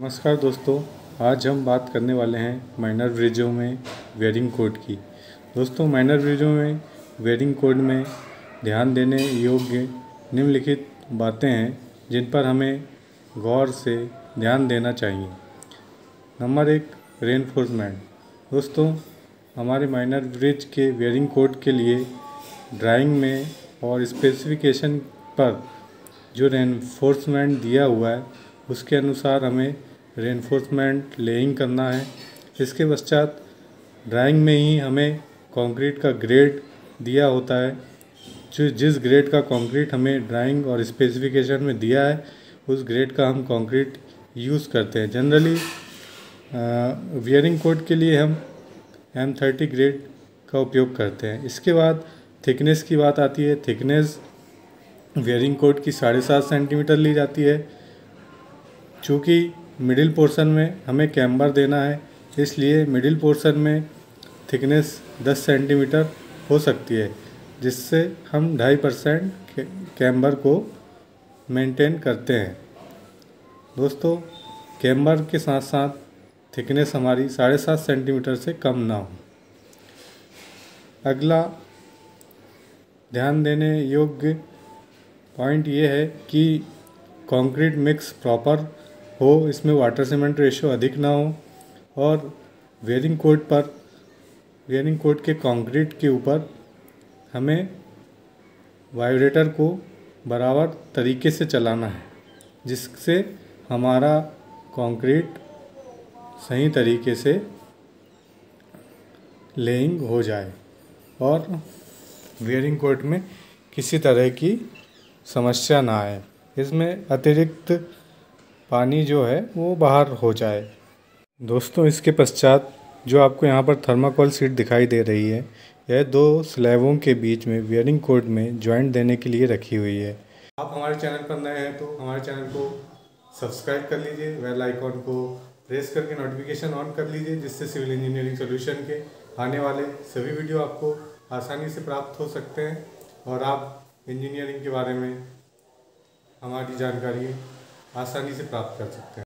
नमस्कार दोस्तों, आज हम बात करने वाले हैं माइनर ब्रिजों में वेयरिंग कोड की। दोस्तों, माइनर ब्रिजों में वेयरिंग कोड में ध्यान देने योग्य निम्नलिखित बातें हैं जिन पर हमें गौर से ध्यान देना चाहिए। Number 1, reinforcement. दोस्तों, हमारे माइनर ब्रिज के वेयरिंग कोड के लिए ड्राइंग में और स्पेसिफिकेशन पर जो रेनफोर्समेंट दिया हुआ है उसके अनुसार हमें रेनफोर्समेंट लेइंग करना है। इसके पश्चात ड्राइंग में ही हमें कंक्रीट का ग्रेड दिया होता है। जिस ग्रेड का कंक्रीट हमें ड्राइंग और स्पेसिफिकेशन में दिया है उस ग्रेड का हम कंक्रीट यूज़ करते हैं। जनरली वियरिंग कोड के लिए हम M30 ग्रेड का उपयोग करते हैं। इसके बाद थिकनेस की बात आती है। थिकनेस वियरिंग कोड की 7.5 सेंटीमीटर ली जाती है। चूँकि मिडिल पोर्शन में हमें कैम्बर देना है, इसलिए मिडिल पोर्शन में थिकनेस 10 सेंटीमीटर हो सकती है, जिससे हम 2.5% कैम्बर को मेंटेन करते हैं। दोस्तों, कैम्बर के साथ साथ थिकनेस हमारी 7.5 सेंटीमीटर से कम ना हो। अगला ध्यान देने योग्य पॉइंट ये है कि कंक्रीट मिक्स प्रॉपर हो, इसमें वाटर सीमेंट रेशो अधिक ना हो, और वेयरिंग कोड के कंक्रीट के ऊपर हमें वाइब्रेटर को बराबर तरीके से चलाना है, जिससे हमारा कंक्रीट सही तरीके से लेइंग हो जाए और वेयरिंग कोड में किसी तरह की समस्या ना आए। इसमें अतिरिक्त पानी जो है वो बाहर हो जाए। दोस्तों, इसके पश्चात जो आपको यहाँ पर थर्माकोल शीट दिखाई दे रही है, यह 2 स्लैबों के बीच में वेयरिंग कोड में जॉइंट देने के लिए रखी हुई है। आप हमारे चैनल पर नए हैं तो हमारे चैनल को सब्सक्राइब कर लीजिए, बेल आइकॉन को प्रेस करके नोटिफिकेशन ऑन कर लीजिए, जिससे सिविल इंजीनियरिंग सॉल्यूशन के आने वाले सभी वीडियो आपको आसानी से प्राप्त हो सकते हैं और आप इंजीनियरिंग के बारे में हमारी जानकारी आसानी से प्राप्त कर सकते हैं।